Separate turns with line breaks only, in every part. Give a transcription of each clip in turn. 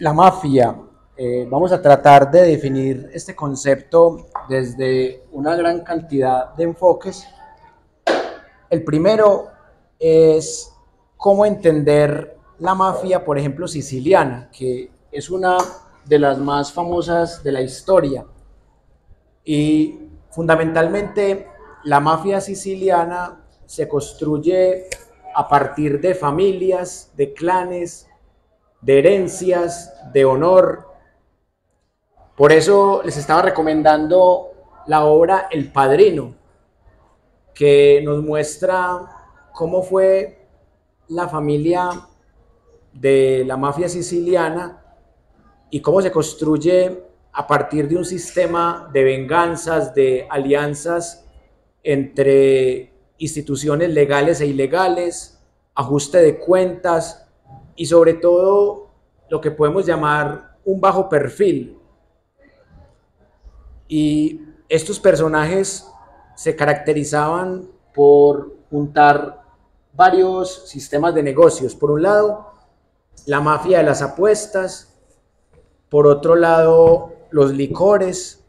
La mafia. Vamos a tratar de definir este concepto desde una gran cantidad de enfoques. El primero es cómo entender la mafia, por ejemplo, siciliana, que es una de las más famosas de la historia. Y fundamentalmente la mafia siciliana se construye a partir de familias, de clanes, de herencias, de honor. Por eso les estaba recomendando la obra El Padrino, que nos muestra cómo fue la familia de la mafia siciliana y cómo se construye a partir de un sistema de venganzas, de alianzas entre instituciones legales e ilegales, ajuste de cuentas y sobre todo lo que podemos llamar un bajo perfil. Y estos personajes se caracterizaban por juntar varios sistemas de negocios. Por un lado, la mafia de las apuestas, por otro lado, los licores,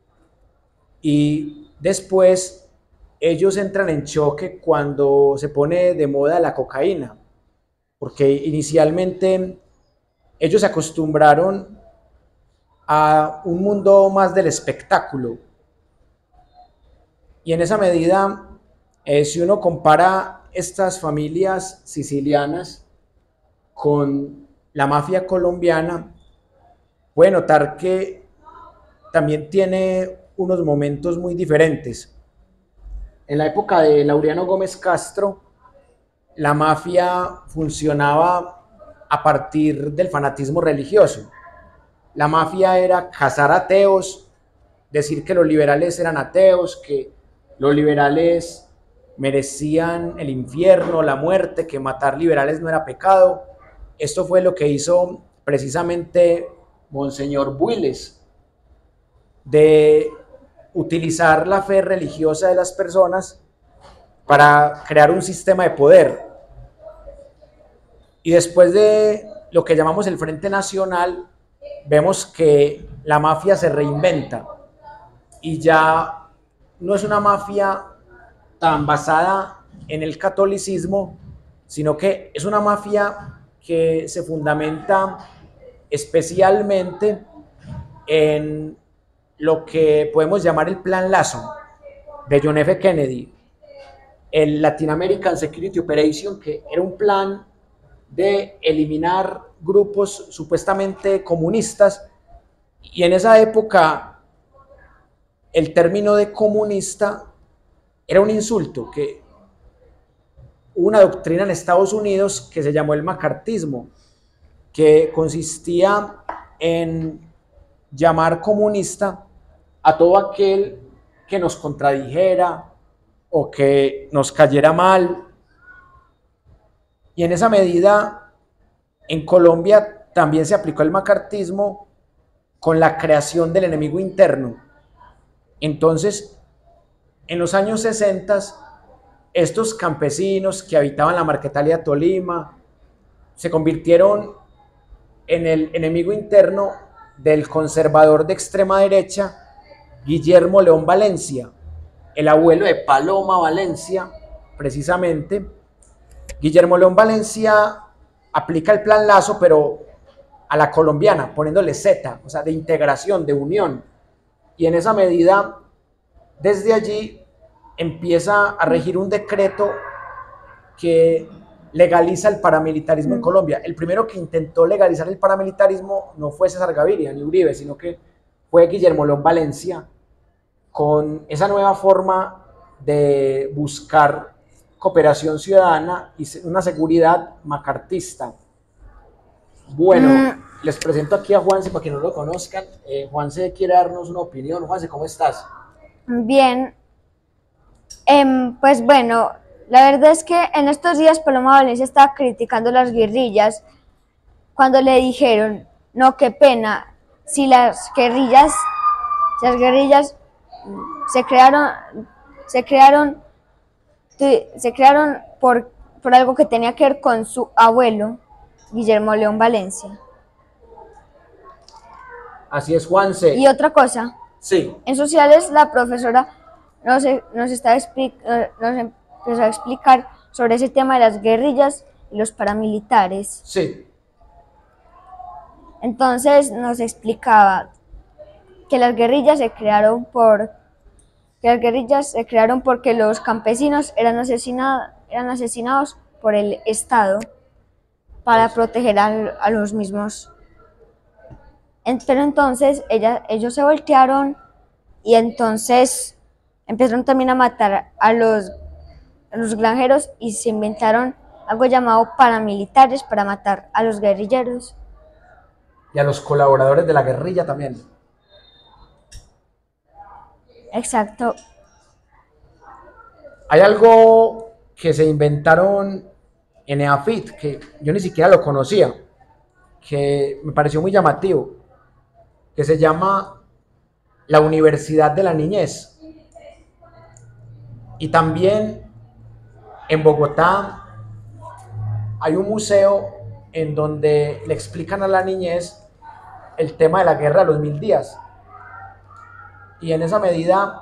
y después ellos entran en choque cuando se pone de moda la cocaína, porque inicialmente ellos se acostumbraron a un mundo más del espectáculo. Y en esa medida, si uno compara estas familias sicilianas con la mafia colombiana, puede notar que también tiene unos momentos muy diferentes. En la época de Laureano Gómez Castro, la mafia funcionaba a partir del fanatismo religioso. La mafia era cazar ateos, decir que los liberales eran ateos, que los liberales merecían el infierno, la muerte, que matar liberales no era pecado. Esto fue lo que hizo precisamente Monseñor Builes, de utilizar la fe religiosa de las personas para crear un sistema de poder. Y después de lo que llamamos el Frente Nacional, vemos que la mafia se reinventa y ya no es una mafia tan basada en el catolicismo, sino que es una mafia que se fundamenta especialmente en lo que podemos llamar el Plan Lazo de John F. Kennedy, el Latin American Security Operation, que era un plan de eliminar grupos supuestamente comunistas, y en esa época el término de comunista era un insulto, que hubo una doctrina en Estados Unidos que se llamó el macartismo, que consistía en llamar comunista a todo aquel que nos contradijera o que nos cayera mal. Y en esa medida, en Colombia también se aplicó el macartismo con la creación del enemigo interno. Entonces, en los años 60, estos campesinos que habitaban la Marquetalia Tolima se convirtieron en el enemigo interno del conservador de extrema derecha, Guillermo León Valencia, el abuelo de Paloma Valencia, precisamente. Guillermo León Valencia aplica el Plan Lazo, pero a la colombiana, poniéndole Z, o sea, de integración, de unión. Y en esa medida, desde allí, empieza a regir un decreto que legaliza el paramilitarismo en Colombia. El primero que intentó legalizar el paramilitarismo no fue César Gaviria ni Uribe, sino que fue Guillermo León Valencia, con esa nueva forma de buscar cooperación ciudadana y una seguridad macartista. Bueno, les presento aquí a Juanse para que no lo conozcan. Juanse quiere darnos una opinión. Juanse, ¿cómo estás?
Bien, pues bueno, la verdad es que en estos días Paloma Valencia estaba criticando las guerrillas cuando le dijeron, no, qué pena, si las guerrillas se crearon por algo que tenía que ver con su abuelo, Guillermo León Valencia.
Así es, Juanse.
Y otra cosa,
Sí,
en sociales la profesora nos empezó a explicar sobre ese tema de las guerrillas y los paramilitares.
sí.
Entonces nos explicaba que las guerrillas se crearon porque los campesinos eran asesinados por el Estado para proteger a los mismos. Pero entonces ellos se voltearon y entonces empezaron también a matar a los granjeros y se inventaron algo llamado paramilitares para matar a los guerrilleros.
Y a los colaboradores de la guerrilla también.
Exacto.
Hay algo que se inventaron en EAFIT, que yo ni siquiera lo conocía, que me pareció muy llamativo, que se llama la Universidad de la Niñez. Y también en Bogotá hay un museo en donde le explican a la niñez el tema de la guerra de los 1000 días. Y en esa medida,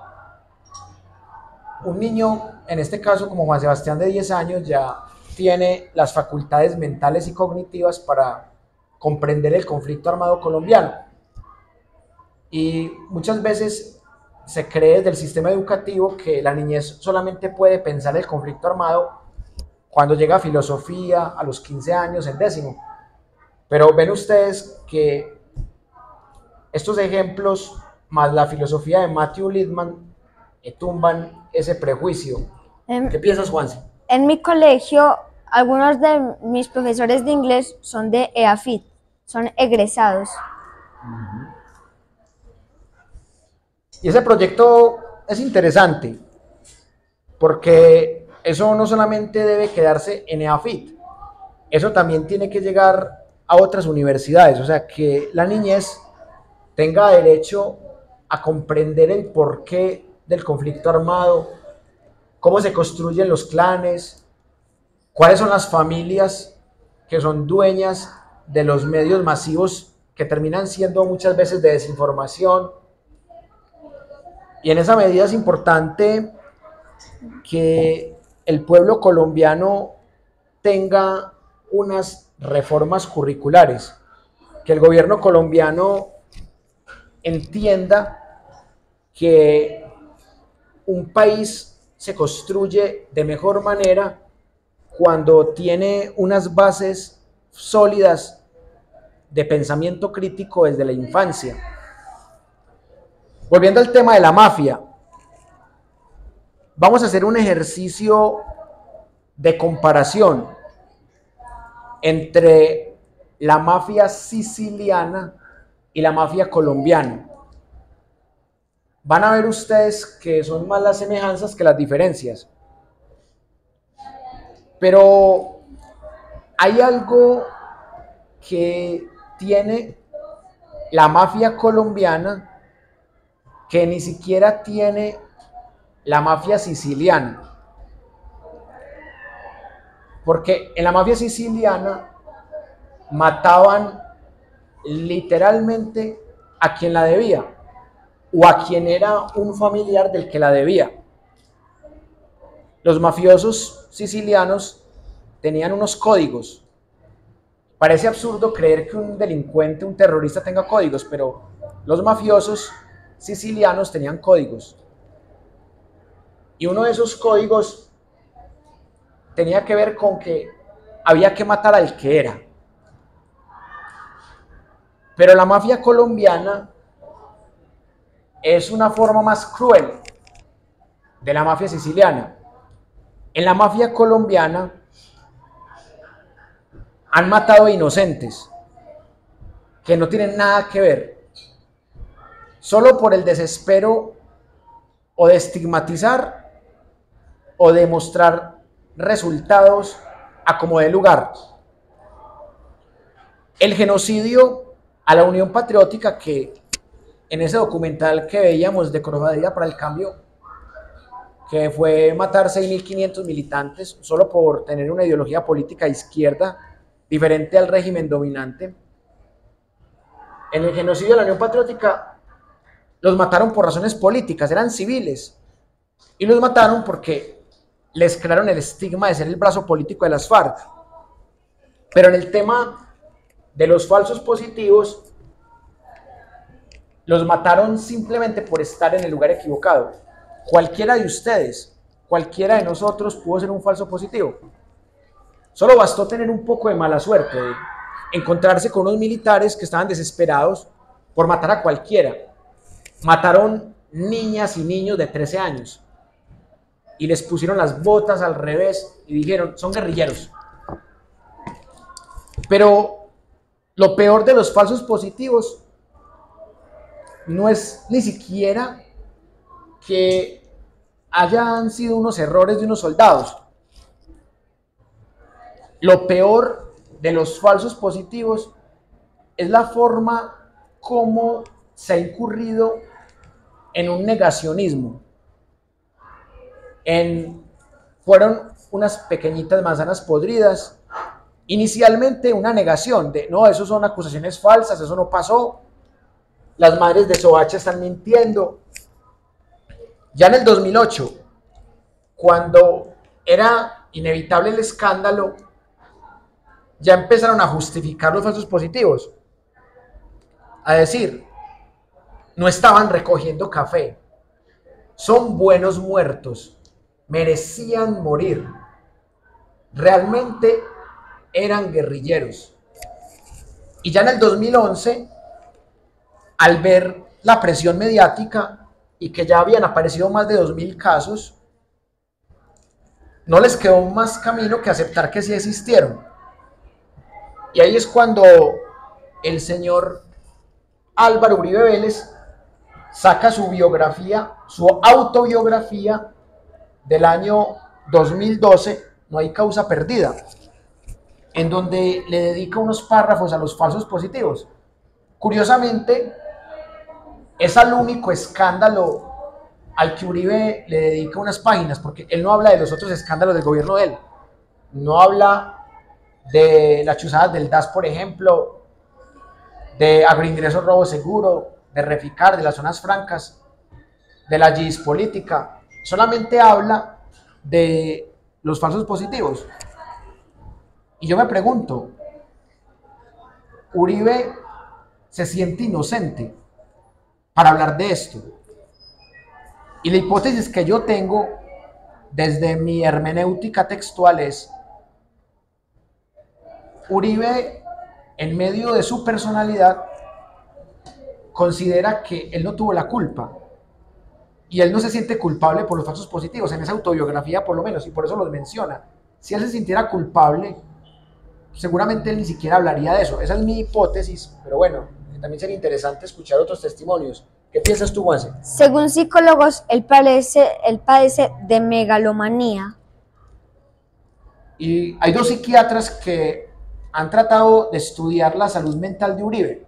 un niño, en este caso como Juan Sebastián de 10 años, ya tiene las facultades mentales y cognitivas para comprender el conflicto armado colombiano. Y muchas veces se cree desde el sistema educativo que la niñez solamente puede pensar el conflicto armado cuando llega a filosofía, a los 15 años, en décimo. Pero ven ustedes que estos ejemplos, más la filosofía de Matthew Lipman, tumban ese prejuicio. ¿Qué piensas, Juanse?
En mi colegio, algunos de mis profesores de inglés son de EAFIT, son egresados.
Y ese proyecto es interesante, porque eso no solamente debe quedarse en EAFIT, eso también tiene que llegar a otras universidades, o sea, que la niñez tenga derecho a comprender el porqué del conflicto armado, cómo se construyen los clanes, cuáles son las familias que son dueñas de los medios masivos que terminan siendo muchas veces de desinformación. Y en esa medida es importante que el pueblo colombiano tenga unas reformas curriculares, que el gobierno colombiano entienda que un país se construye de mejor manera cuando tiene unas bases sólidas de pensamiento crítico desde la infancia. Volviendo al tema de la mafia, vamos a hacer un ejercicio de comparación entre la mafia siciliana y la mafia colombiana. Van a ver ustedes que son más las semejanzas que las diferencias. Pero hay algo que tiene la mafia colombiana que ni siquiera tiene la mafia siciliana. Porque en la mafia siciliana mataban literalmente a quien la debía o a quien era un familiar del que la debía. Los mafiosos sicilianos tenían unos códigos. Parece absurdo creer que un delincuente, un terrorista tenga códigos, pero los mafiosos sicilianos tenían códigos. Y uno de esos códigos tenía que ver con que había que matar al que era. Pero la mafia colombiana es una forma más cruel de la mafia siciliana. En la mafia colombiana han matado a inocentes que no tienen nada que ver, solo por el desespero o de estigmatizar o de mostrar resultados a como dé lugar. El genocidio a la Unión Patriótica, que en ese documental que veíamos de Cofradía para el Cambio, que fue matar 6.500 militantes solo por tener una ideología política izquierda diferente al régimen dominante, En el genocidio de la Unión Patriótica los mataron por razones políticas, eran civiles. Y los mataron porque les crearon el estigma de ser el brazo político de las FARC. Pero en el tema de los falsos positivos, los mataron simplemente por estar en el lugar equivocado. Cualquiera de ustedes, cualquiera de nosotros pudo ser un falso positivo. Solo bastó tener un poco de mala suerte, de encontrarse con unos militares que estaban desesperados por matar a cualquiera. Mataron niñas y niños de 13 años y les pusieron las botas al revés y dijeron, son guerrilleros. Pero lo peor de los falsos positivos no es ni siquiera que hayan sido unos errores de unos soldados. Lo peor de los falsos positivos es la forma como se ha incurrido en un negacionismo. Fueron unas pequeñitas manzanas podridas. Inicialmente una negación de, no, eso son acusaciones falsas, eso no pasó. Las madres de Soacha están mintiendo. Ya en el 2008, cuando era inevitable el escándalo, ya empezaron a justificar los falsos positivos. A decir, no estaban recogiendo café, son buenos muertos, merecían morir, realmente eran guerrilleros. Y ya en el 2011, al ver la presión mediática y que ya habían aparecido más de 2000 casos, no les quedó más camino que aceptar que sí existieron. Y ahí es cuando el señor Álvaro Uribe Vélez saca su biografía, su autobiografía del año 2012, No hay causa perdida, en donde le dedica unos párrafos a los falsos positivos. Curiosamente, es al único escándalo al que Uribe le dedica unas páginas, porque él no habla de los otros escándalos del gobierno de él. No habla de las chuzadas del DAS, por ejemplo, de agroingresos robo seguro, de Reficar, de las zonas francas, de la GIS política. Solamente habla de los falsos positivos. Y yo me pregunto, Uribe se siente inocente para hablar de esto. Y la hipótesis que yo tengo desde mi hermenéutica textual es, Uribe, en medio de su personalidad, considera que él no tuvo la culpa y él no se siente culpable por los falsos positivos, en esa autobiografía por lo menos, y por eso los menciona. Si él se sintiera culpable, seguramente él ni siquiera hablaría de eso. Esa es mi hipótesis, pero bueno, también sería interesante escuchar otros testimonios. ¿Qué piensas tú, Juanse?
Según psicólogos, él padece de megalomanía.
Y hay dos psiquiatras que han tratado de estudiar la salud mental de Uribe.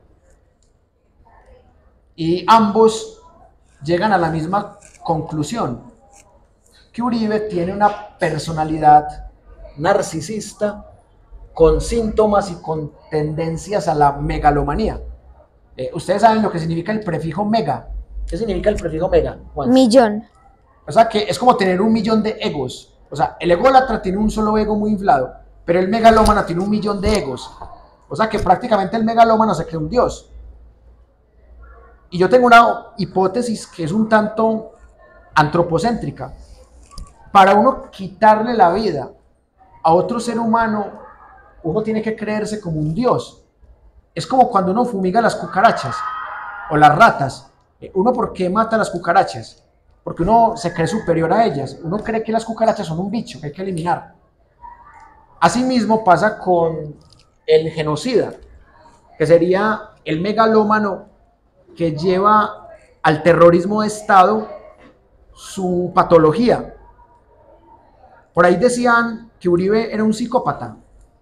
Y ambos llegan a la misma conclusión, que Uribe tiene una personalidad narcisista con síntomas y con tendencias a la megalomanía. Ustedes saben lo que significa el prefijo mega. ¿Qué significa el prefijo mega, Juan?
Millón.
O sea, que es como tener 1.000.000 de egos. O sea, el ególatra tiene un solo ego muy inflado, pero el megalómano tiene 1.000.000 de egos. O sea, que prácticamente el megalómano se cree un dios. Y yo tengo una hipótesis que es un tanto antropocéntrica. Para uno quitarle la vida a otro ser humano, uno tiene que creerse como un dios. Es como cuando uno fumiga las cucarachas o las ratas. ¿Uno por qué mata a las cucarachas? Porque uno se cree superior a ellas. Uno cree que las cucarachas son un bicho que hay que eliminar. Asimismo pasa con el genocida, que sería el megalómano que lleva al terrorismo de Estado su patología. Por ahí decían que Uribe era un psicópata,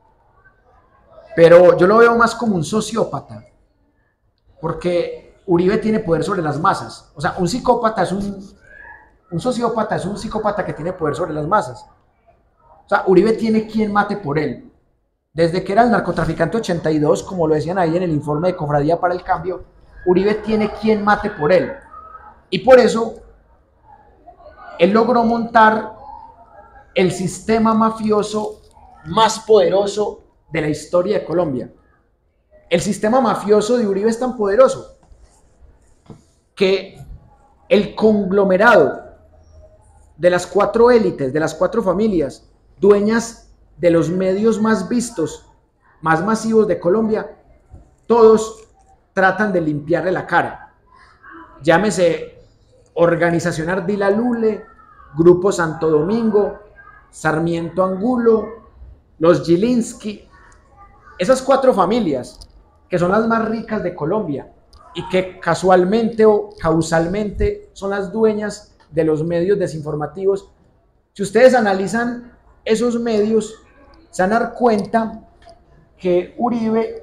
pero yo lo veo más como un sociópata, porque Uribe tiene poder sobre las masas. O sea, un psicópata es un sociópata, es un psicópata que tiene poder sobre las masas. O sea, Uribe tiene quien mate por él. desde que era el narcotraficante 82, como lo decían ahí en el informe de Cofradía para el Cambio, Uribe tiene quien mate por él. Y por eso él logró montar el sistema mafioso más poderoso de la historia de Colombia. El sistema mafioso de Uribe es tan poderoso que el conglomerado de las 4 élites, de las 4 familias, dueñas de los medios más vistos, más masivos de Colombia, todos tratan de limpiarle la cara. Llámese Organización Ardila Lule, Grupo Santo Domingo, Sarmiento Angulo, los Gilinski, esas 4 familias que son las más ricas de Colombia y que casualmente o causalmente son las dueñas de los medios desinformativos. Si ustedes analizan esos medios, se van a dar cuenta que Uribe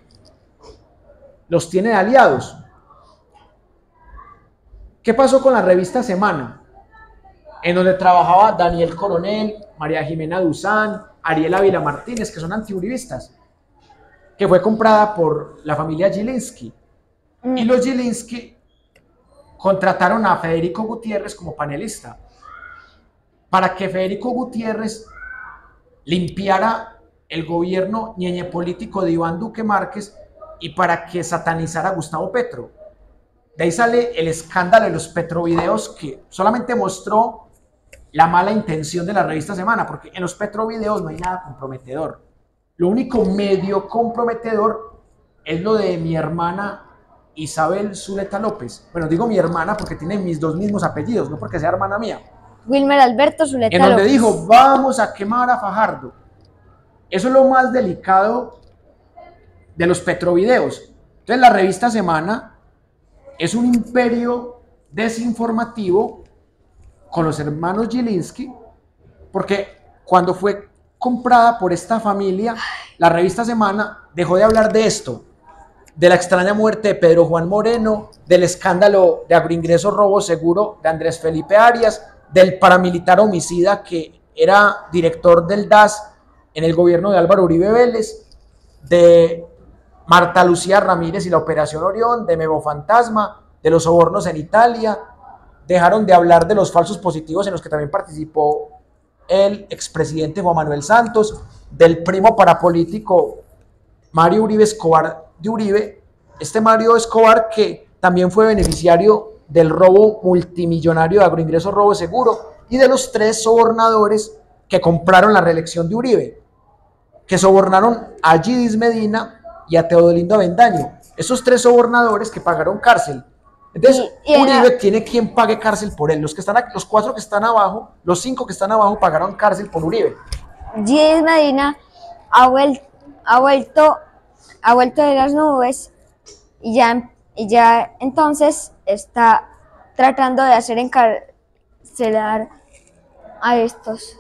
los tiene de aliados. ¿Qué pasó con la revista Semana? En donde trabajaba Daniel Coronel, María Jimena Duzán, Ariel Ávila Martínez, que son antiuribistas, que fue comprada por la familia Gilinski. Y los Gilinski contrataron a Federico Gutiérrez como panelista para que Federico Gutiérrez limpiara el gobierno ñeñe político de Iván Duque Márquez y para que satanizara a Gustavo Petro. De ahí sale el escándalo de los Petrovideos, que solamente mostró la mala intención de la revista Semana, porque en los Petrovideos no hay nada comprometedor. Lo único medio comprometedor es lo de mi hermana Isabel Zuleta López. Bueno, digo mi hermana porque tiene mis 2 mismos apellidos, no porque sea hermana mía.
Wilmer Alberto Zuleta
En donde
López.
dijo, vamos a quemar a Fajardo. Eso es lo más delicado de los Petrovideos. Entonces la revista Semana es un imperio desinformativo con los hermanos Gilinski, porque cuando fue comprada por esta familia, la revista Semana dejó de hablar de esto, de la extraña muerte de Pedro Juan Moreno, del escándalo de agroingreso robo seguro de Andrés Felipe Arias, del paramilitar homicida que era director del DAS en el gobierno de Álvaro Uribe Vélez, de Marta Lucía Ramírez y la Operación Orión, de Memo Fantasma, de los sobornos en Italia. Dejaron de hablar de los falsos positivos en los que también participó el expresidente Juan Manuel Santos, del primo parapolítico Mario Uribe Escobar de Uribe, este Mario Escobar que también fue beneficiario del robo multimillonario de agroingreso robo seguro, y de los 3 sobornadores que compraron la reelección de Uribe, que sobornaron a Gidis Medina y a Teodolindo Avendaño. Esos 3 sobornadores que pagaron cárcel. Entonces, Uribe tiene quien pague cárcel por él. Los 4 que están abajo, los 5 que están abajo pagaron cárcel por Uribe.
Gidis Medina ha vuelto de las nubes y ya entonces está tratando de hacer encarcelar a estos.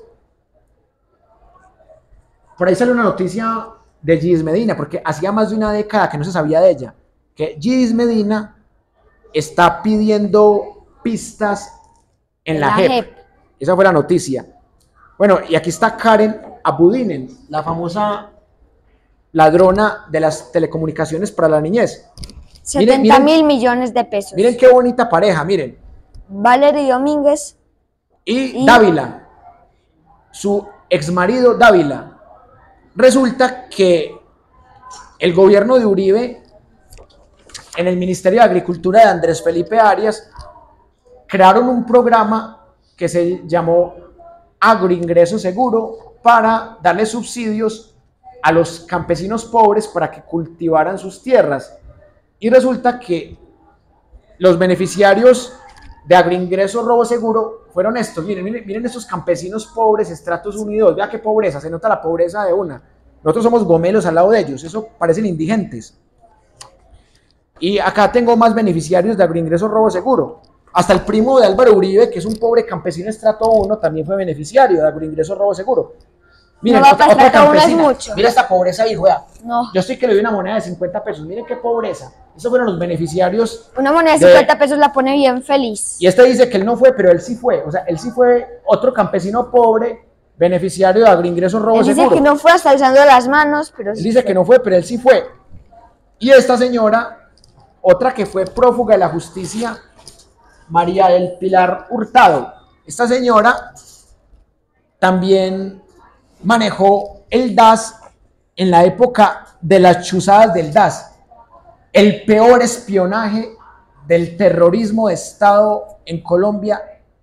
Por ahí sale una noticia de Gidis Medina, porque hacía más de una década que no se sabía de ella, que Gidis Medina está pidiendo pistas en la JEP. Esa fue la noticia. Bueno, y aquí está Karen Abudinen, la famosa ladrona de las telecomunicaciones para la niñez.
70.000 millones de pesos.
Miren qué bonita pareja, miren.
Valery Domínguez
y Dávila, su exmarido Dávila. Resulta que el gobierno de Uribe, en el Ministerio de Agricultura de Andrés Felipe Arias, crearon un programa que se llamó Agroingreso Seguro para darle subsidios a los campesinos pobres para que cultivaran sus tierras. Y resulta que los beneficiarios de agroingreso robo seguro fueron estos. Miren estos campesinos pobres, estratos unidos. Vea qué pobreza, se nota la pobreza de una. Nosotros somos gomelos al lado de ellos, eso parecen indigentes. Y acá tengo más beneficiarios de agroingreso robo seguro. Hasta el primo de Álvaro Uribe, que es un pobre campesino estrato 1, también fue beneficiario de agroingreso robo seguro. Miren,
no,
otra campesina.
mucho.
Mira esta pobreza ahí, vea.
No.
Yo estoy que le doy una moneda de 50 pesos. Miren qué pobreza. Esos fueron los beneficiarios.
Una moneda de 50 pesos la pone bien feliz.
Y este dice que él no fue, pero él sí fue. O sea, él sí fue otro campesino pobre beneficiario de Agroingresos Robo
Él dice
Seguro.
que no fue hasta alzando las manos, pero
Él
sí
dice
fue.
que no fue, pero él sí fue. Y esta señora, otra que fue prófuga de la justicia, María del Pilar Hurtado. Esta señora también manejó el DAS en la época de las chuzadas del DAS, el peor espionaje del terrorismo de Estado en Colombia,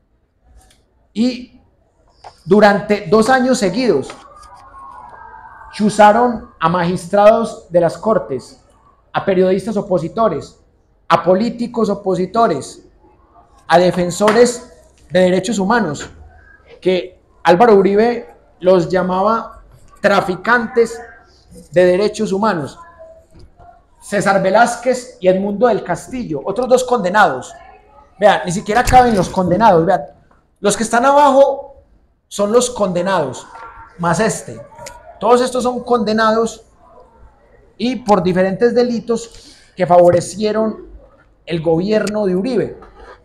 y durante 2 años seguidos chuzaron a magistrados de las cortes, a periodistas opositores, a políticos opositores, a defensores de derechos humanos, que Álvaro Uribe los llamaba traficantes de derechos humanos. César Velázquez y Edmundo del Castillo, otros 2 condenados. Vean, ni siquiera caben los condenados. Vean, los que están abajo son los condenados, más este. Todos estos son condenados y por diferentes delitos que favorecieron el gobierno de Uribe.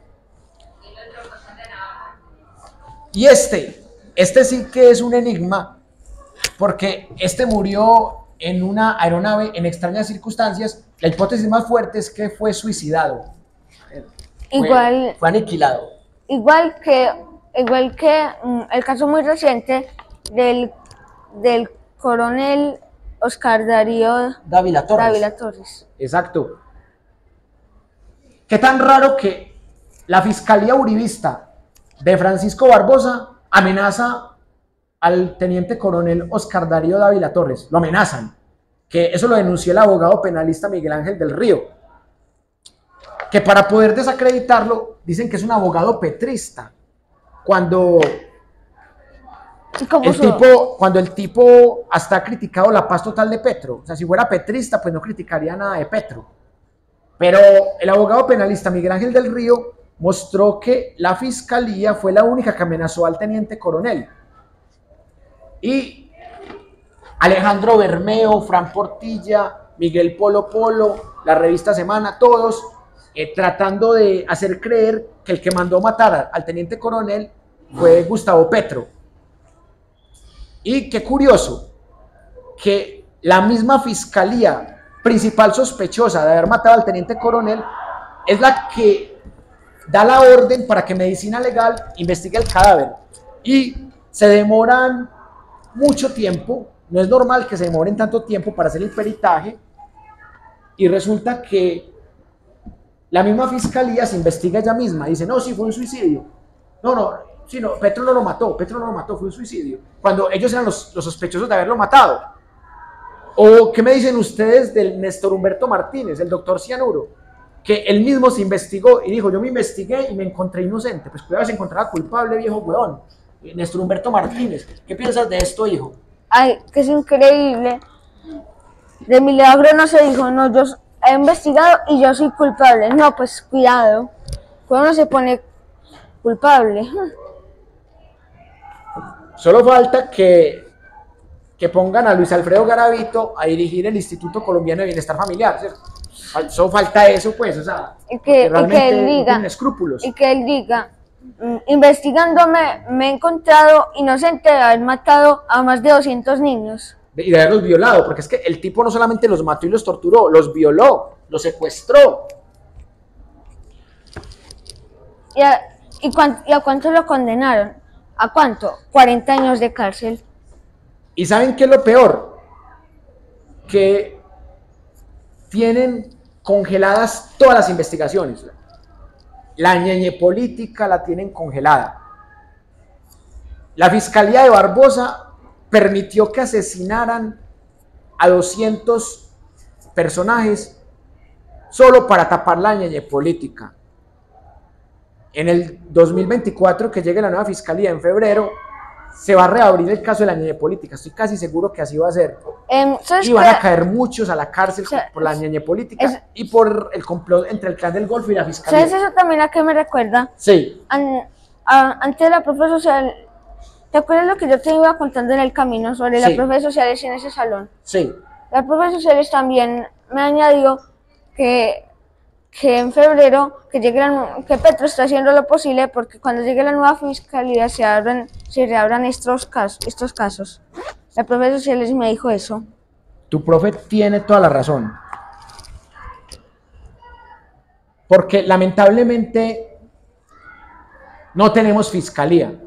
Y este sí que es un enigma, porque este murió en una aeronave en extrañas circunstancias. La hipótesis más fuerte es que fue suicidado. Fue aniquilado.
Igual que el caso muy reciente del coronel Oscar Darío
Dávila
Torres.
Exacto. Qué tan raro que la fiscalía uribista de Francisco Barbosa amenaza al teniente coronel Oscar Darío Dávila Torres. Lo amenazan. Que eso lo denunció el abogado penalista Miguel Ángel del Río. Que para poder desacreditarlo dicen que es un abogado petrista. Cuando el tipo hasta ha criticado la paz total de Petro. O sea, si fuera petrista, pues no criticaría nada de Petro. Pero el abogado penalista Miguel Ángel del Río mostró que la fiscalía fue la única que amenazó al teniente coronel. Y Alejandro Bermeo, Fran Portilla, Miguel Polo Polo, la revista Semana, todos tratando de hacer creer que el que mandó matar al teniente coronel fue Gustavo Petro. Y qué curioso que la misma fiscalía principal sospechosa de haber matado al teniente coronel es la que da la orden para que Medicina Legal investigue el cadáver. Y se demoran mucho tiempo, no es normal que se demoren tanto tiempo para hacer el peritaje, y resulta que la misma fiscalía se investiga ella misma, dice, no, sí fue un suicidio, Petro no lo mató, fue un suicidio, cuando ellos eran los sospechosos de haberlo matado. ¿O qué me dicen ustedes del Néstor Humberto Martínez, el doctor Cianuro, que él mismo se investigó y dijo, yo me investigué y me encontré inocente? Pues cuidado, se encontraba culpable, viejo huevón. Néstor Humberto Martínez, ¿qué piensas de esto, hijo?
Ay, que es increíble. De Milagro no se dijo, no, yo he investigado y yo soy culpable. No, pues cuidado, cuando se pone culpable.
Solo falta que pongan a Luis Alfredo Garavito a dirigir el Instituto Colombiano de Bienestar Familiar, ¿cierto? Solo falta eso, pues, o sea,
que él diga,
no tienen escrúpulos.
Y que él diga, investigándome me he encontrado inocente de haber matado a más de 200 niños.
Y de haberlos violado, porque es que el tipo no solamente los mató y los torturó, los violó, los secuestró.
¿Y a cuánto lo condenaron? ¿A cuánto? 40 años de cárcel.
¿Y saben qué es lo peor? Que tienen congeladas todas las investigaciones. La ñeñe política la tienen congelada. La fiscalía de Barbosa permitió que asesinaran a 200 personajes solo para tapar la ñeñe política. En el 2024, que llegue la nueva fiscalía en febrero, se va a reabrir el caso de la ñeñe política. Estoy casi seguro que así va a ser. Y van a caer muchos a la cárcel por la ñeñe política y por el complot entre el clan del Golfo y la fiscalía.
¿Sabes eso también a qué me recuerda?
Sí.
Antes de la profe social, ¿te acuerdas lo que yo te iba contando en el camino sobre la profe sociales en ese salón?
Sí.
La profe sociales también me añadió que que en febrero que que Petro está haciendo lo posible porque cuando llegue la nueva fiscalía se reabran estos casos. El profesor Sociales me dijo eso.
Tu profe tiene toda la razón. Porque lamentablemente no tenemos fiscalía.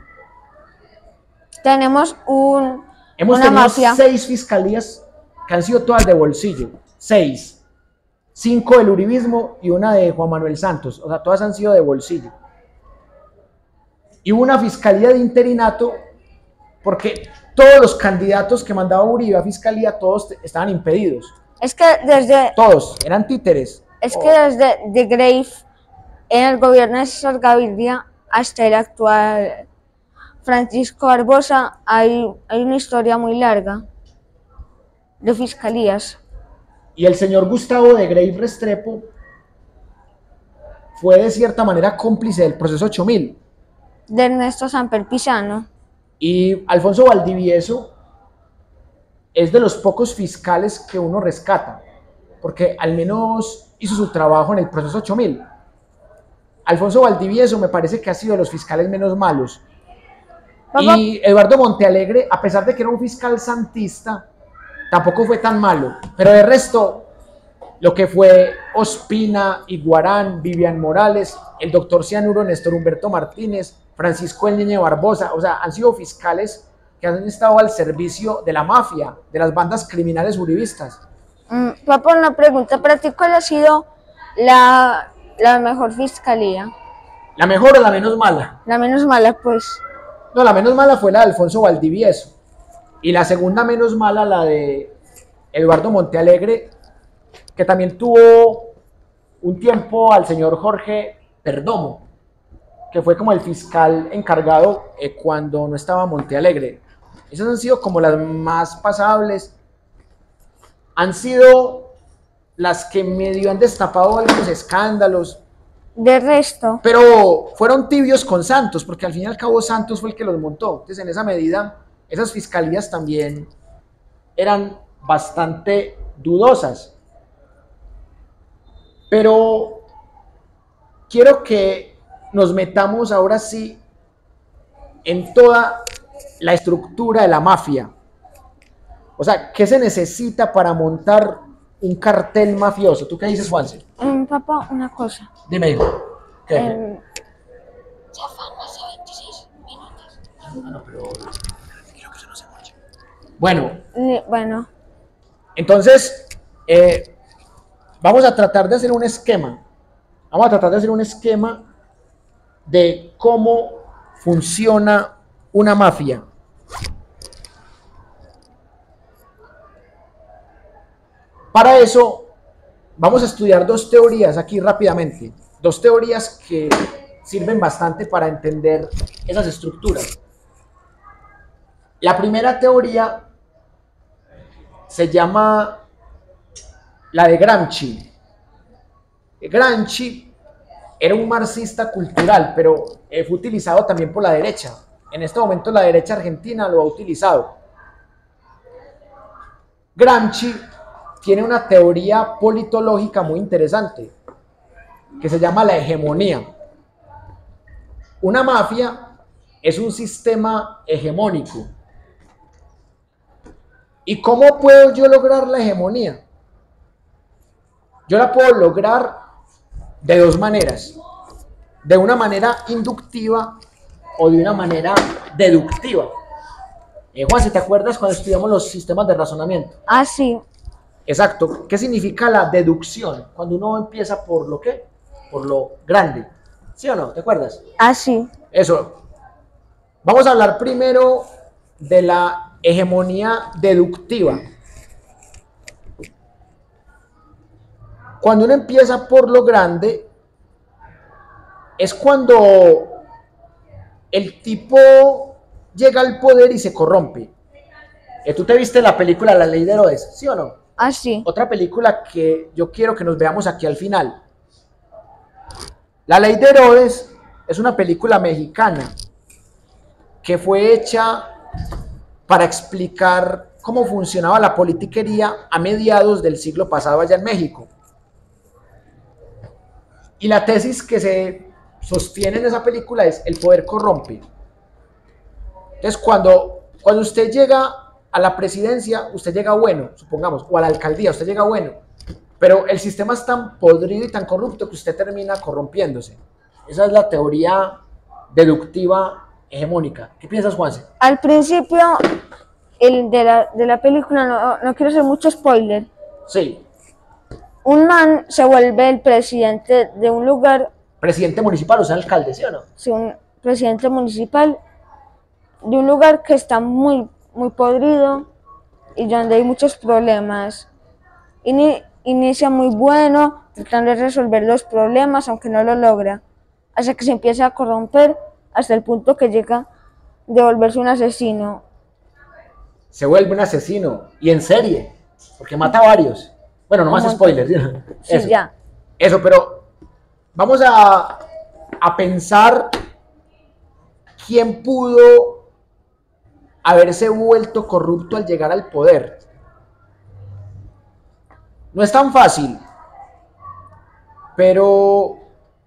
Tenemos
Hemos
una
tenido
mafia.
6 fiscalías que han sido todas de bolsillo. 6. 5 del uribismo y una de Juan Manuel Santos. O sea, todas han sido de bolsillo. Y hubo una fiscalía de interinato porque todos los candidatos que mandaba Uribe a fiscalía, todos estaban impedidos.
Es que desde
Todos, eran títeres.
de Grave en el gobierno de César Gaviria hasta el actual Francisco Barbosa hay una historia muy larga de fiscalías.
Y el señor Gustavo de Grave Restrepo fue de cierta manera cómplice del proceso 8000.
De Ernesto Samper Pizano.
Y Alfonso Valdivieso es de los pocos fiscales que uno rescata, porque al menos hizo su trabajo en el proceso 8000. Alfonso Valdivieso me parece que ha sido de los fiscales menos malos.
Papá.
Y Eduardo Montealegre, a pesar de que era un fiscal santista, tampoco fue tan malo. Pero de resto, lo que fue Ospina, Iguarán, Vivian Morales, el doctor Cianuro, Néstor Humberto Martínez, Francisco El Niño Barbosa, o sea, han sido fiscales que han estado al servicio de la mafia, de las bandas criminales uribistas.
Papá, una pregunta para ti, ¿cuál ha sido la mejor fiscalía?
¿La mejor o la menos mala?
La menos mala, pues.
No, la menos mala fue la de Alfonso Valdivieso. Y la segunda menos mala, la de Eduardo Montealegre, que también tuvo un tiempo al señor Jorge Perdomo, que fue como el fiscal encargado cuando no estaba Montealegre. Esas han sido como las más pasables. Han sido las que medio han destapado algunos escándalos.
De resto.
Pero fueron tibios con Santos, porque al fin y al cabo Santos fue el que los montó. Entonces, en esa medida, esas fiscalías también eran bastante dudosas. Pero quiero que nos metamos ahora sí en toda la estructura de la mafia. O sea, ¿qué se necesita para montar un cartel mafioso? ¿Tú qué dices, Juanse?
Papá, una cosa.
Dime, hijo. ¿Qué?
Ya van más de 26 minutos.
No, pero quiero que eso no se moche. Bueno.
Bueno.
Entonces, vamos a tratar de hacer un esquema. Vamos a tratar de hacer un esquema de cómo funciona una mafia. Para eso, vamos a estudiar 2 teorías aquí rápidamente. 2 teorías que sirven bastante para entender esas estructuras. La primera teoría se llama la de Gramsci. Gramsci era un marxista cultural, pero fue utilizado también por la derecha. En este momento la derecha argentina lo ha utilizado. Gramsci tiene una teoría politológica muy interesante, que se llama la hegemonía. Una mafia es un sistema hegemónico. ¿Y cómo puedo yo lograr la hegemonía? Yo la puedo lograr de 2 maneras. De una manera inductiva o de una manera deductiva. Juan, ¿te acuerdas cuando estudiamos los sistemas de razonamiento?
Ah, sí.
Exacto. ¿Qué significa la deducción? Cuando uno empieza por lo qué? Por lo grande. ¿Sí o no? ¿Te acuerdas?
Ah, sí.
Eso. Vamos a hablar primero de la hegemonía deductiva. Cuando uno empieza por lo grande, es cuando el tipo llega al poder y se corrompe. ¿Tú te viste la película La Ley de Herodes? ¿Sí o no?
Ah, sí.
Otra película que yo quiero que nos veamos aquí al final. La Ley de Herodes es una película mexicana que fue hecha para explicar cómo funcionaba la politiquería a mediados del siglo pasado allá en México. Y la tesis que se sostiene en esa película es: el poder corrompe. Entonces, cuando usted llega a la presidencia, usted llega bueno, supongamos, o a la alcaldía, usted llega bueno, pero el sistema es tan podrido y tan corrupto que usted termina corrompiéndose. Esa es la teoría deductiva hegemónica. ¿Qué piensas, Juanse?
Al principio de la película, no quiero hacer mucho spoiler,
Sí.
un man se vuelve el presidente de un lugar,
Presidente municipal, o sea, alcalde, ¿sí o no?
sí, un presidente municipal de un lugar que está muy, muy podrido y donde hay muchos problemas. Inicia muy bueno, tratando de resolver los problemas, aunque no lo logra, hasta que se empieza a corromper hasta el punto que llega de volverse un asesino.
Se vuelve un asesino, y en serie, porque mata a varios. Bueno, no más spoilers.
Sí,
Eso.
ya.
Eso, pero vamos a pensar quién pudo haberse vuelto corrupto al llegar al poder. No es tan fácil, pero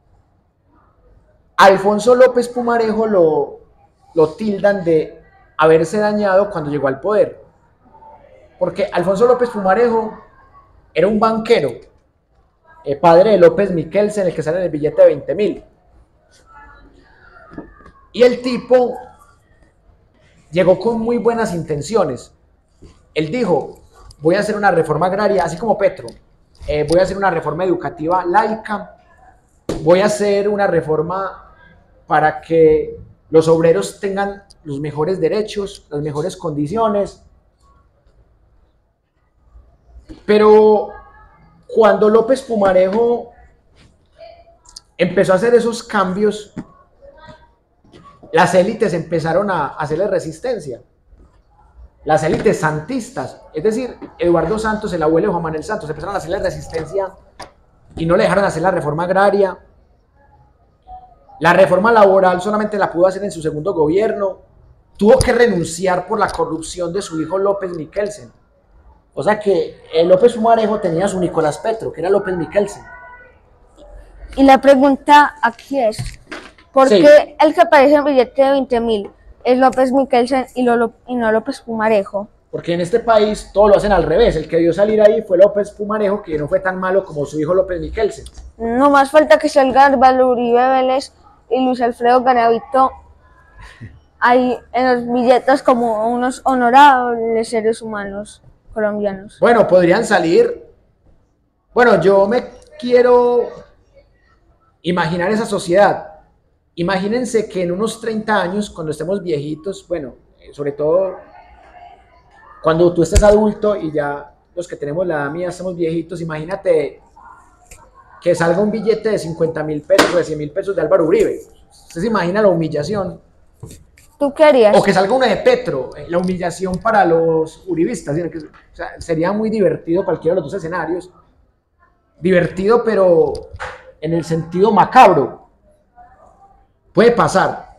Alfonso López Pumarejo lo tildan de haberse dañado cuando llegó al poder. Porque Alfonso López Pumarejo era un banquero, padre de López Miquelsen, el que sale en el billete de 20.000. Y el tipo llegó con muy buenas intenciones. Él dijo: voy a hacer una reforma agraria, así como Petro. Voy a hacer una reforma educativa laica. Voy a hacer una reforma para que los obreros tengan los mejores derechos, las mejores condiciones. Pero cuando López Pumarejo empezó a hacer esos cambios, las élites empezaron a hacerle resistencia. Las élites santistas, es decir, Eduardo Santos, el abuelo de Juan Manuel Santos, empezaron a hacerle resistencia y no le dejaron hacer la reforma agraria. La reforma laboral solamente la pudo hacer en su segundo gobierno. Tuvo que renunciar por la corrupción de su hijo López Miquelsen. O sea que López Pumarejo tenía a su Nicolás Petro, que era López Miquelsen.
Y la pregunta aquí es, ¿por
Sí.
qué el que aparece en el billete de 20.000 es López Miquelsen y no López Pumarejo?
Porque en este país todo lo hacen al revés. El que dio salir ahí fue López Pumarejo, que no fue tan malo como su hijo López Miquelsen.
No más falta que salga Álvaro Uribe Vélez y Luis Alfredo Garavito ahí en los billetes como unos honorables seres humanos colombianos.
Bueno, podrían salir. Bueno, yo me quiero imaginar esa sociedad. Imagínense que en unos 30 años, cuando estemos viejitos, bueno, sobre todo cuando tú estés adulto y ya los que tenemos la edad mía estamos viejitos, imagínate que salga un billete de 50.000 pesos o de 100.000 pesos de Álvaro Uribe. ¿Usted se imagina la humillación?
¿Tú qué harías?
O que salga una de Petro, la humillación para los uribistas. O sea, sería muy divertido cualquiera de los dos escenarios. Divertido, pero en el sentido macabro. Puede pasar.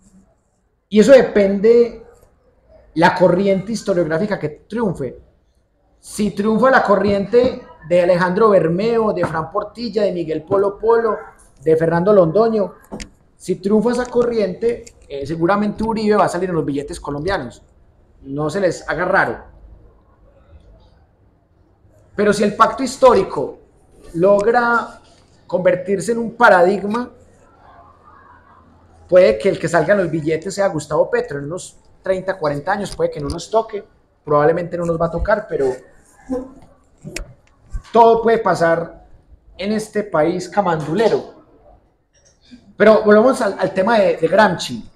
Y eso depende la corriente historiográfica que triunfe. Si triunfa la corriente de Alejandro Bermeo, de Fran Portilla, de Miguel Polo Polo, de Fernando Londoño, si triunfa esa corriente, seguramente Uribe va a salir en los billetes colombianos. No se les haga raro. Pero si el pacto histórico logra convertirse en un paradigma, puede que el que salga en los billetes sea Gustavo Petro. En unos 30, 40 años puede que no nos toque, probablemente no nos va a tocar, pero todo puede pasar en este país camandulero. Pero volvemos al tema de Gramsci.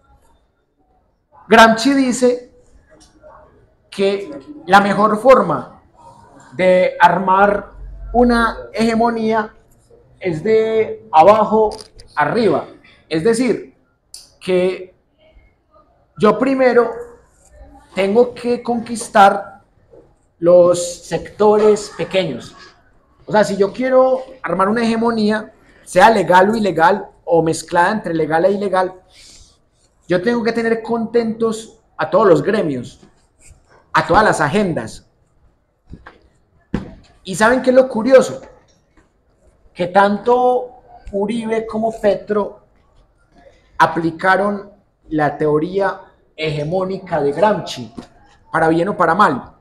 Gramsci dice que la mejor forma de armar una hegemonía es de abajo arriba. Es decir, que yo primero tengo que conquistar los sectores pequeños. O sea, si yo quiero armar una hegemonía, sea legal o ilegal, o mezclada entre legal e ilegal, yo tengo que tener contentos a todos los gremios, a todas las agendas. ¿Y saben qué es lo curioso? Que tanto Uribe como Petro aplicaron la teoría hegemónica de Gramsci, para bien o para mal.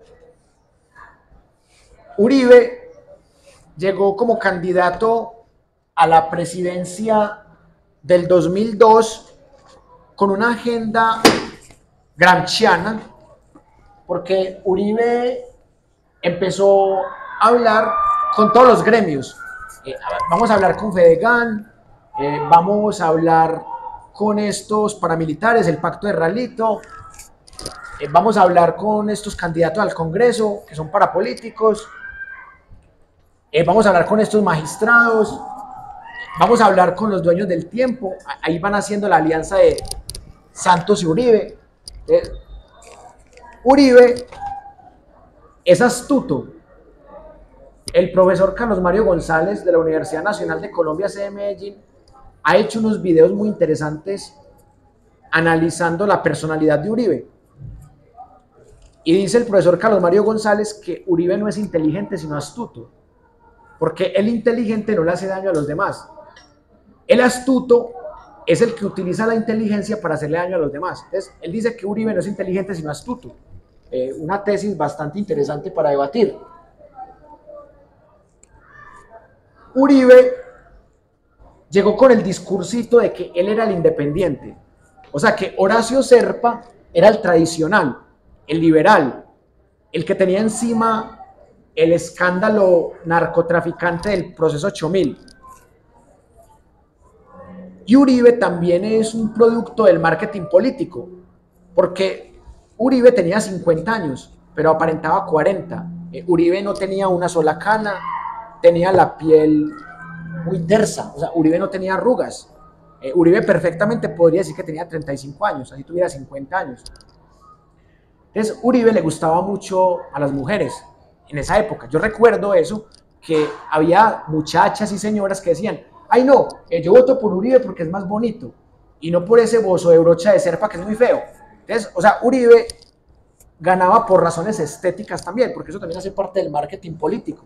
Uribe llegó como candidato a la presidencia del 2002 con una agenda gramsciana, porque Uribe empezó a hablar con todos los gremios. Vamos a hablar con Fedegan, vamos a hablar con estos paramilitares, el pacto de Ralito, vamos a hablar con estos candidatos al Congreso, que son parapolíticos, vamos a hablar con estos magistrados, vamos a hablar con los dueños del tiempo. Ahí van haciendo la alianza de Santos y Uribe. Uribe es astuto. El profesor Carlos Mario González de la Universidad Nacional de Colombia, sede de Medellín, ha hecho unos videos muy interesantes analizando la personalidad de Uribe. Y dice el profesor Carlos Mario González que Uribe no es inteligente, sino astuto. Porque el inteligente no le hace daño a los demás. El astuto es el que utiliza la inteligencia para hacerle daño a los demás. Entonces, él dice que Uribe no es inteligente, sino astuto. Una tesis bastante interesante para debatir. Uribe llegó con el discursito de que él era el independiente. O sea, que Horacio Serpa era el tradicional, el liberal, el que tenía encima el escándalo narcotraficante del proceso 8000. Y Uribe también es un producto del marketing político, porque Uribe tenía 50 años, pero aparentaba 40. Uribe no tenía una sola cana, tenía la piel muy tersa, o sea, Uribe no tenía arrugas. Uribe perfectamente podría decir que tenía 35 años, así tuviera 50 años. Entonces, Uribe le gustaba mucho a las mujeres en esa época. Yo recuerdo eso, que había muchachas y señoras que decían: ay no, yo voto por Uribe porque es más bonito, y no por ese bozo de brocha de Serpa que es muy feo. Entonces, o sea, Uribe ganaba por razones estéticas también, porque eso también hace parte del marketing político.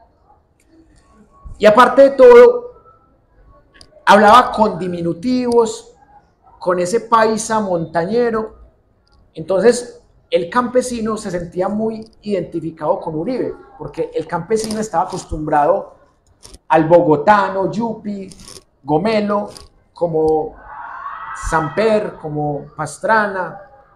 Y aparte de todo, hablaba con diminutivos, con ese paisa montañero. Entonces, el campesino se sentía muy identificado con Uribe, porque el campesino estaba acostumbrado al bogotano, yupi, gomelo, como Samper, como Pastrana.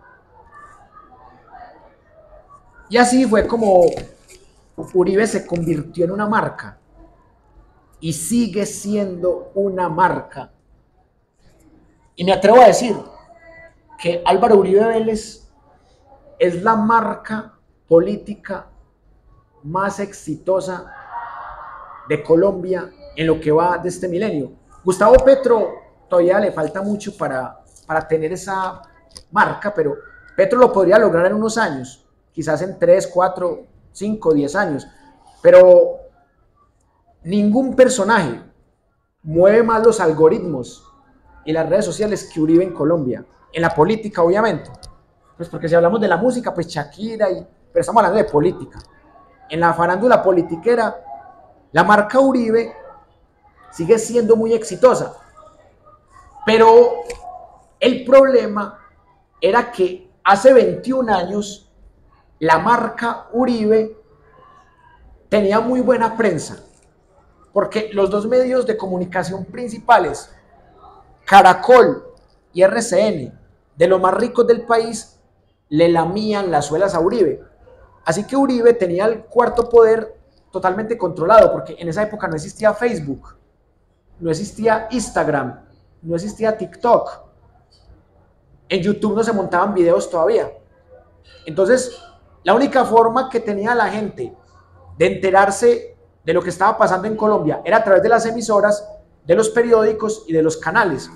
Y así fue como Uribe se convirtió en una marca, y sigue siendo una marca. Y me atrevo a decir que Álvaro Uribe Vélez es la marca política más exitosa de Colombia en lo que va de este milenio. Gustavo Petro todavía le falta mucho para tener esa marca, pero Petro lo podría lograr en unos años, quizás en 3, 4, 5, 10 años. Pero ningún personaje mueve más los algoritmos y las redes sociales que Uribe en Colombia. En la política, obviamente. Pues porque si hablamos de la música, pues Shakira, pero estamos hablando de política. En la farándula politiquera, la marca Uribe sigue siendo muy exitosa. Pero el problema era que hace 21 años la marca Uribe tenía muy buena prensa, porque los dos medios de comunicación principales, Caracol y RCN, de los más ricos del país, le lamían las suelas a Uribe. Así que Uribe tenía el cuarto poder totalmente controlado, porque en esa época no existía Facebook, no existía Instagram, no existía TikTok, en YouTube no se montaban videos todavía. Entonces, la única forma que tenía la gente de enterarse de lo que estaba pasando en Colombia era a través de las emisoras, de los periódicos y de los canales.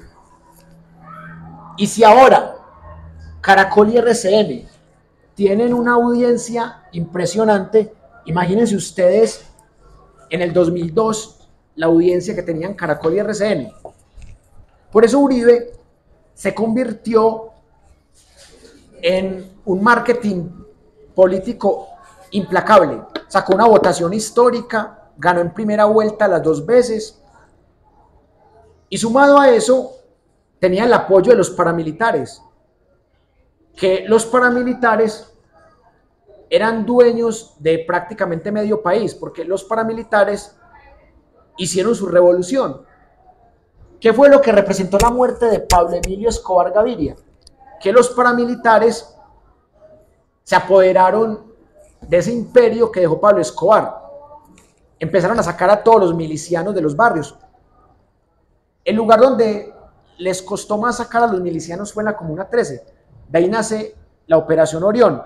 Y si ahora Caracol y RCN tienen una audiencia impresionante, imagínense ustedes en el 2002 la audiencia que tenían Caracol y RCN. Por eso Uribe se convirtió en un marketing político implacable. Sacó una votación histórica, ganó en primera vuelta las 2 veces, Y sumado a eso, tenía el apoyo de los paramilitares, que los paramilitares eran dueños de prácticamente medio país, porque los paramilitares hicieron su revolución. ¿Qué fue lo que representó la muerte de Pablo Emilio Escobar Gaviria? Que los paramilitares se apoderaron de ese imperio que dejó Pablo Escobar. Empezaron a sacar a todos los milicianos de los barrios. El lugar donde les costó más sacar a los milicianos fue en la Comuna 13. De ahí nace la Operación Orión.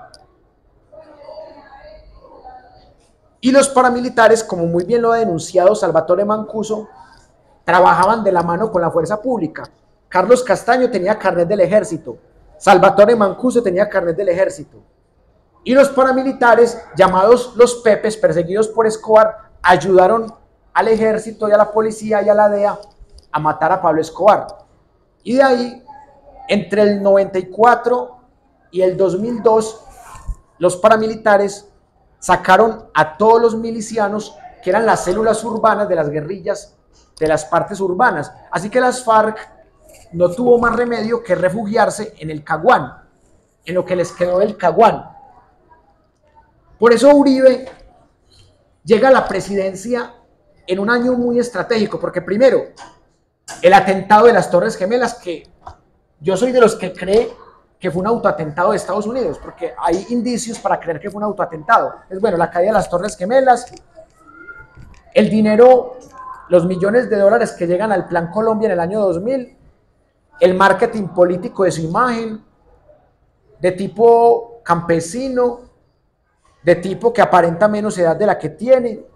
Y los paramilitares, como muy bien lo ha denunciado Salvatore Mancuso, trabajaban de la mano con la fuerza pública. Carlos Castaño tenía carnet del ejército, Salvatore Mancuso tenía carnet del ejército. Y los paramilitares, llamados los Pepes, perseguidos por Escobar, ayudaron al ejército y a la policía y a la DEA a matar a Pablo Escobar. Y de ahí, entre el 94 y el 2002, los paramilitares sacaron a todos los milicianos que eran las células urbanas de las guerrillas de las partes urbanas. Así que las FARC no tuvo más remedio que refugiarse en el Caguán, en lo que les quedó del Caguán. Por eso Uribe llega a la presidencia en un año muy estratégico, porque primero, el atentado de las Torres Gemelas, que yo soy de los que cree que fue un autoatentado de Estados Unidos, porque hay indicios para creer que fue un autoatentado. Es bueno, la caída de las Torres Gemelas, el dinero, los millones de dólares que llegan al Plan Colombia en el año 2000, el marketing político de su imagen, de tipo campesino, de tipo que aparenta menos edad de la que tiene,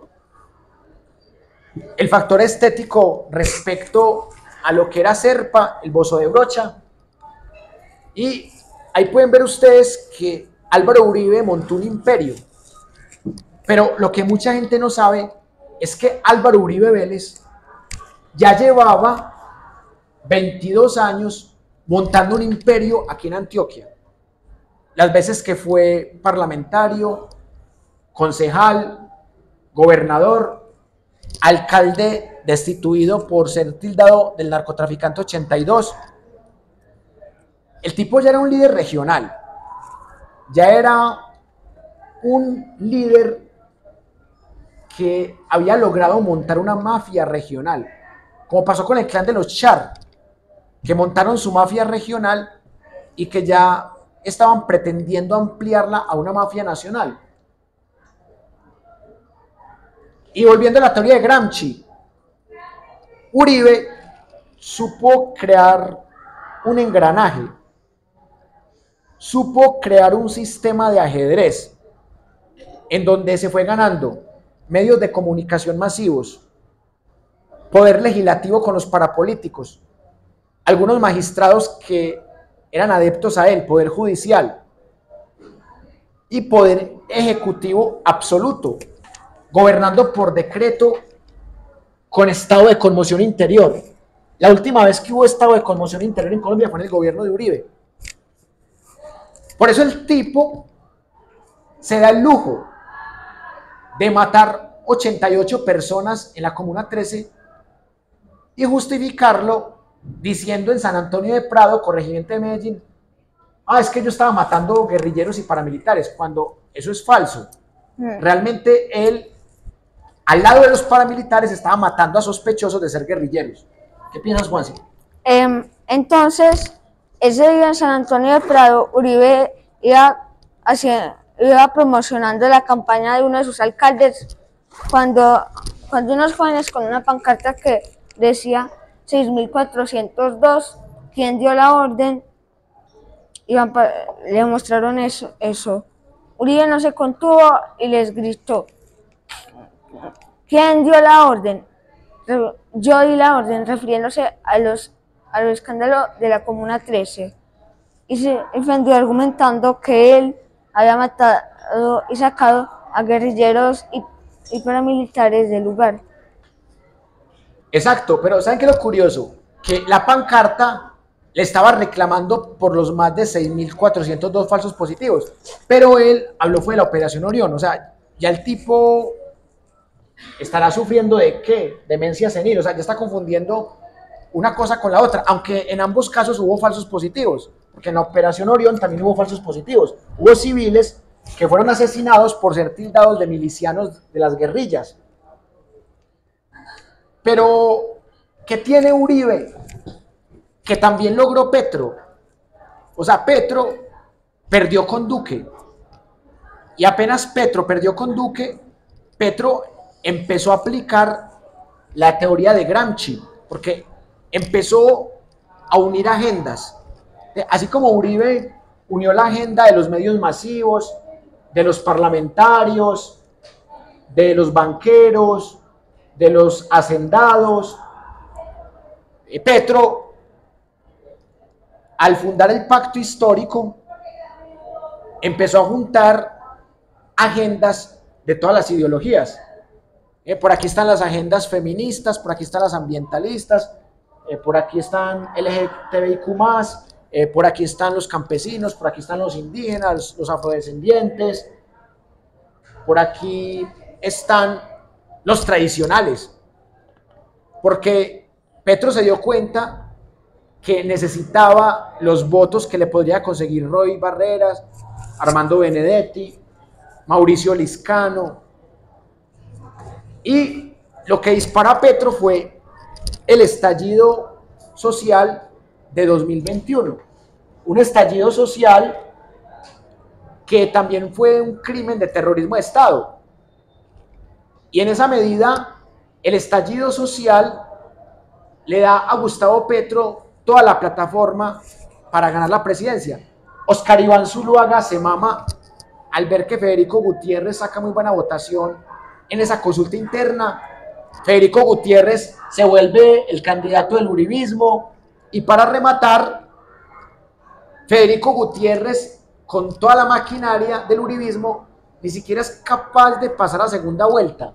el factor estético respecto a lo que era Serpa, el bozo de brocha. Y ahí pueden ver ustedes que Álvaro Uribe montó un imperio. Pero lo que mucha gente no sabe es que Álvaro Uribe Vélez ya llevaba 22 años montando un imperio aquí en Antioquia. Las veces que fue parlamentario, concejal, gobernador, alcalde destituido por ser tildado del narcotraficante 82. El tipo ya era un líder regional, ya era un líder que había logrado montar una mafia regional, como pasó con el clan de los Char, que montaron su mafia regional y que ya estaban pretendiendo ampliarla a una mafia nacional. Y volviendo a la teoría de Gramsci, Uribe supo crear un engranaje, supo crear un sistema de ajedrez en donde se fue ganando medios de comunicación masivos, poder legislativo con los parapolíticos, algunos magistrados que eran adeptos a él, poder judicial y poder ejecutivo absoluto, gobernando por decreto con estado de conmoción interior. La última vez que hubo estado de conmoción interior en Colombia fue en el gobierno de Uribe. Por eso el tipo se da el lujo de matar 88 personas en la Comuna 13 y justificarlo diciendo en San Antonio de Prado, corregimiento de Medellín, es que yo estaba matando guerrilleros y paramilitares, cuando eso es falso. Realmente él, al lado de los paramilitares, estaba matando a sospechosos de ser guerrilleros. ¿Qué piensas, Juanse?
Entonces, ese día en San Antonio de Prado, Uribe iba promocionando la campaña de uno de sus alcaldes cuando unos jóvenes con una pancarta que decía 6402, ¿quién dio la orden? Le mostraron eso. Uribe no se contuvo y les gritó, ¿quién dio la orden? Yo di la orden, refiriéndose al escándalo de la Comuna 13. Y se defendió argumentando que él había matado y sacado a guerrilleros y paramilitares del lugar.
Exacto, pero ¿saben qué es lo curioso? Que la pancarta le estaba reclamando por los más de 6.402 falsos positivos, pero él habló fue de la Operación Orión. O sea, ya el tipo estará sufriendo de ¿qué? Demencia senil, o sea, ya está confundiendo una cosa con la otra, aunque en ambos casos hubo falsos positivos, porque en la Operación Orión también hubo falsos positivos. Hubo civiles que fueron asesinados por ser tildados de milicianos de las guerrillas. Pero, ¿qué tiene Uribe? Que también logró Petro. O sea, Petro perdió con Duque. Y apenas Petro perdió con Duque, Petro empezó a aplicar la teoría de Gramsci, porque empezó a unir agendas. Así como Uribe unió la agenda de los medios masivos, de los parlamentarios, de los banqueros, de los hacendados, Petro, al fundar el pacto histórico, empezó a juntar agendas de todas las ideologías. Por aquí están las agendas feministas, por aquí están las ambientalistas, por aquí están LGTBIQ+, por aquí están los campesinos, por aquí están los indígenas, los afrodescendientes, por aquí están los tradicionales, porque Petro se dio cuenta que necesitaba los votos que le podría conseguir Roy Barreras, Armando Benedetti, Mauricio Liscano, y lo que disparó a Petro fue el estallido social de 2021, un estallido social que también fue un crimen de terrorismo de Estado. Y en esa medida, el estallido social le da a Gustavo Petro toda la plataforma para ganar la presidencia. Oscar Iván Zuluaga se mama al ver que Federico Gutiérrez saca muy buena votación en esa consulta interna. Federico Gutiérrez se vuelve el candidato del uribismo, y para rematar, Federico Gutiérrez, con toda la maquinaria del uribismo, ni siquiera es capaz de pasar a segunda vuelta,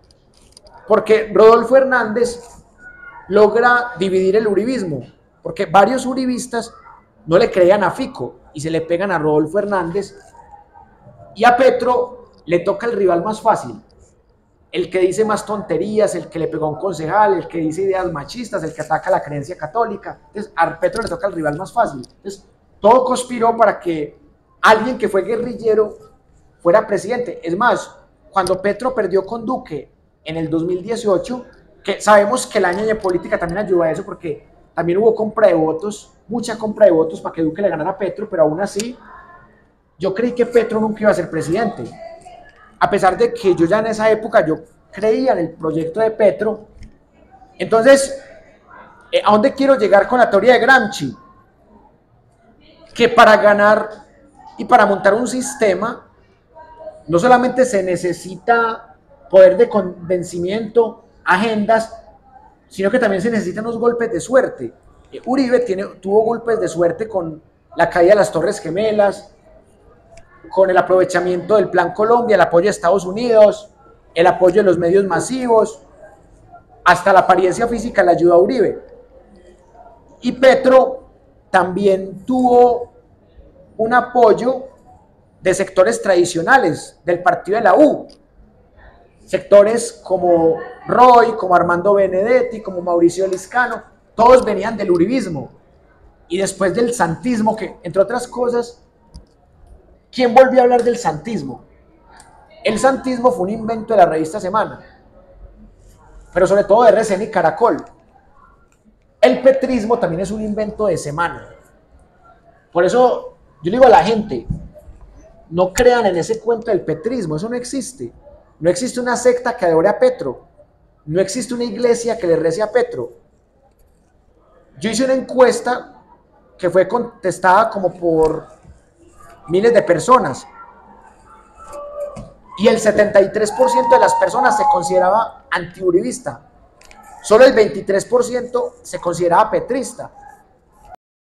porque Rodolfo Hernández logra dividir el uribismo, porque varios uribistas no le creían a Fico y se le pegan a Rodolfo Hernández, y a Petro le toca el rival más fácil, el que dice más tonterías, el que le pegó a un concejal, el que dice ideas machistas, el que ataca la creencia católica. Entonces a Petro le toca el rival más fácil. Entonces todo conspiró para que alguien que fue guerrillero fuera presidente. Es más, cuando Petro perdió con Duque en el 2018, que sabemos que la ñaña política también ayudó a eso, porque también hubo compra de votos, mucha compra de votos para que Duque le ganara a Petro, pero aún así yo creí que Petro nunca iba a ser presidente. A pesar de que yo ya en esa época yo creía en el proyecto de Petro. Entonces, ¿a dónde quiero llegar con la teoría de Gramsci? Que para ganar y para montar un sistema, no solamente se necesita poder de convencimiento, agendas, sino que también se necesitan unos golpes de suerte. Uribe tuvo golpes de suerte con la caída de las Torres Gemelas, con el aprovechamiento del Plan Colombia, el apoyo de Estados Unidos, el apoyo de los medios masivos, hasta la apariencia física le ayudó a Uribe. Y Petro también tuvo un apoyo de sectores tradicionales del partido de la U, sectores como Roy, como Armando Benedetti, como Mauricio Liscano, todos venían del uribismo y después del santismo, que entre otras cosas, ¿quién volvió a hablar del santismo? El santismo fue un invento de la revista Semana, pero sobre todo de RCN y Caracol. El petrismo también es un invento de Semana. Por eso yo le digo a la gente, no crean en ese cuento del petrismo, eso no existe. No existe una secta que adore a Petro, no existe una iglesia que le rece a Petro. Yo hice una encuesta que fue contestada como por miles de personas, y el 73% de las personas se consideraba antiuribista, solo el 23% se consideraba petrista.